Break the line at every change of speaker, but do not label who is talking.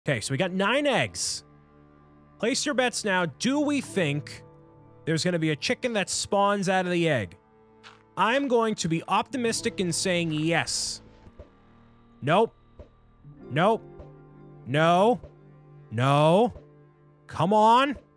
Okay, so we got 9 eggs. Place your bets now. Do we think there's going to be a chicken that spawns out of the egg? I'm going to be optimistic in saying yes. Nope. Nope. No. No. Come on.